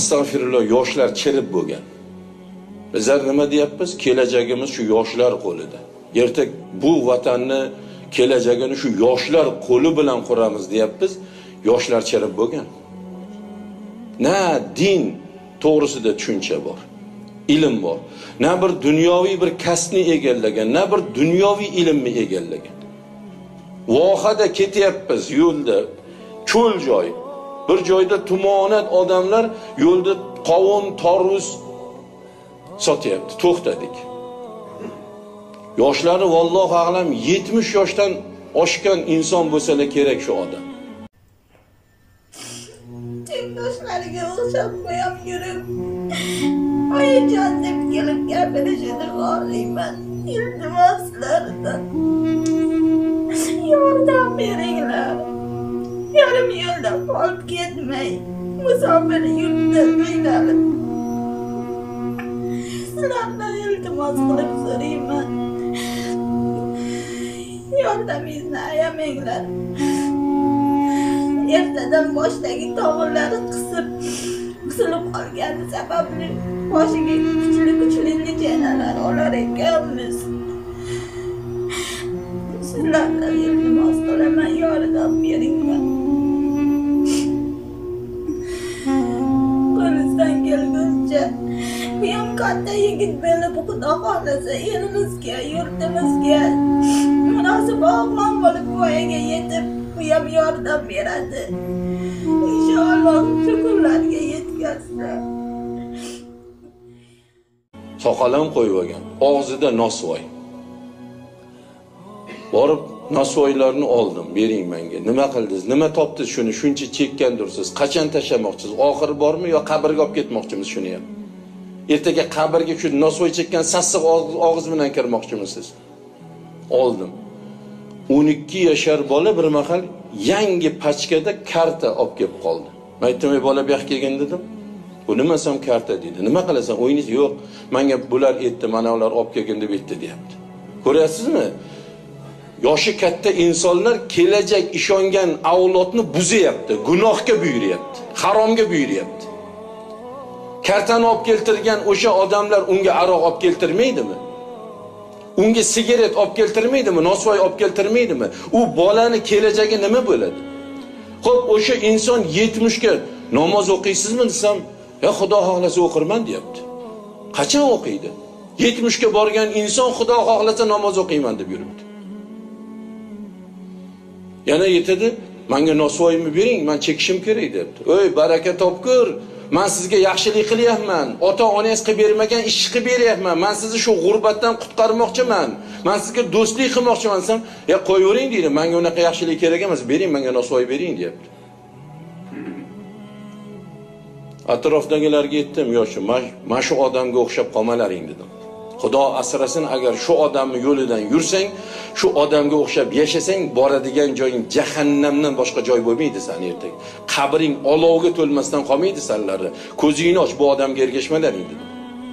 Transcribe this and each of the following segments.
astag'firullah, yoshlar chirib bo'lgan. Bizlar nima deyapmiz? Kelajagimiz shu yoshlar qo'lida. Ertak bu vatanni kelajagini shu yoshlar qo'li bilan quramiz deyapmiz. Yoshlar chirib bo'lgan. Na din to'g'risida tushuncha bor, ilm bor. Na bir dunyoviy bir kasbni egallagan, na bir dunyoviy ilmni egallagan. Vohada ketyapmiz yo'lda, cho'l joy. Bir joyda tumonat odamlar yo'lda qovun, tarvuz sotyapti. To'xtadik. Yoshlari vallohu a'lam 70 yoshdan oshgan inson bo'lsa-la kerak shu odam. Tengdoshlariga o'xshab qo'yam yurib, oyijon deb kelib gapirishini xohlayman. Iltimos sizlardan yordam beringlar. Yarim yo'lda qolib ketmay, musofir yurtda qiynalib. Sizlardan iltimos qilib so'rayman. Yordamingizni ayamanglar. Ertadan boshdagi tomirlari qisilib qolgani sababli boshiga kuchli nijanalar olar ekanmiz. Sizlardan iltimos qilaman, yordam beringlar. Qo'lingizdan kelguncha bu ham katta yigit bo'lib, Xudo xohlasa elimizga, yurtimizga munosib o'g'lon bo'lib voyaga yetib, bu ham yordam beradi. İnşallah shu kunlarga yetkazsin. Soqalam qo'yib olgan, og'zida nosvoy. Borib nosvoylarni oldim, bering menga. Nima qildingiz? Nima topdingiz shuni? Shuncha chekkandursiz. Qachon tashlamoqchisiz? Oxiri bormi yo qabrga olib ketmoqchimiz shuni ham? Ertaga qabrga shu nosvoy chekkan sassiq og'iz bilan kirmoqchimisiz? Oldim. 12 yashar bola bir mahal yangi pachkada karta olib kelib qoldi. Men aytdim, bola bu yoqqa kelgin dedim. Bu nimasam karta dedi. Nima qilasan? O'yingiz yo'q. Menga bular aytdi, mana ular olib kelgin deb aytdi, deyapti. Ko'ryapsizmi? Yoshi katta insonlar kelajak ishongan avlodni buzyapti, gunohga buyuryapti, haromga buyuryapti. Kartani olib keltirgan o'sha odamlar unga aroq olib keltirmaydimi? Unga sigaret olib keltirmaydimi? Nosvoy olib keltirmaydimi? U bolani kelajagi nima bo'ladi? Xo'p, o'sha inson 70 ga namoz o'qiysizmi desam, "Ya Xudo xohlasa o'qirman" deyapti. Qachon o'qiydi? 70 ga borgan inson Xudo xohlasa namoz o'qiyman deb yuribdi. Yana yetadi, "Menga nosvoyimni bering, men chekishim kerak" debdi. "Oy, baraka topkur. Men sizga yaxshilik qilyapman. Ota-onangiz qilib bermagan ishni qilib beryapman. Men sizni shu g'urbatdan qutqarmoqchiman. Men sizga do'stlik qilmoqchiman" desam, "Ya qo'yavering" deydi. "Menga unaqa yaxshilik kerak emas. Bering, menga nosvoy bering" deyapti. Atrofdagilarga aytdim, "Yo'q, men shu odamga o'xshab qolmalaring" dedim. Xudo asrasin, agar shu odamning yo'lidan yursang, shu odamga o'xshab yashasang, boradigan joying jahannamdan boshqa joy bo'lmaydi san ertaga. Qabring olovga to'lmasdan qolmaydi sanlarni. Ko'zingni och, bu odamga ergashmalaring dedim.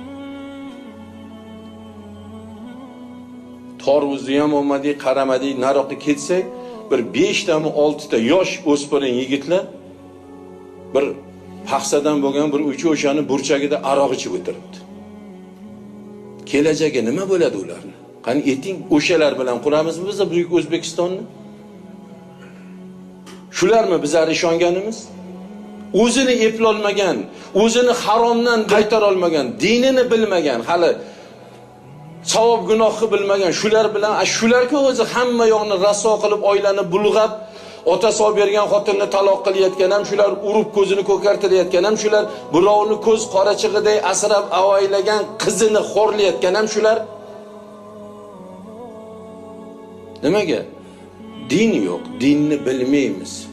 Torvuzni ham olmadik, qaramadik, nariroqqa ketsak, bir 5 tami 6 ta yosh o'spirin yigitlar bir paxsadan bo'lgan bir uchi o'shani burchagida aroq ichib o'tiribdi. Kelajagi nima bo'ladi ularni? Qani ayting, o'shalar bilan quramizmi biz buyuk O'zbekistonni? Shularmi bizlar ishonganimiz? O'zini eplolmagan, o'zini haromdan qaytara olmagan, dinini bilmagan, hali savob gunohni bilmagan shular bilan, shularga o'zi hamma yoqni raso qilib, oilani bulg'ab, otasi olib bergan xotinni taloq qilayotgan ham shular, urib ko'zini ko'kartirayotgan ham shular, birovni ko'z qorachig'iday asrab avaylagan qizini xo'rlayotgan ham shular. Nimaga? Din yo'q, dinni bilmaymiz.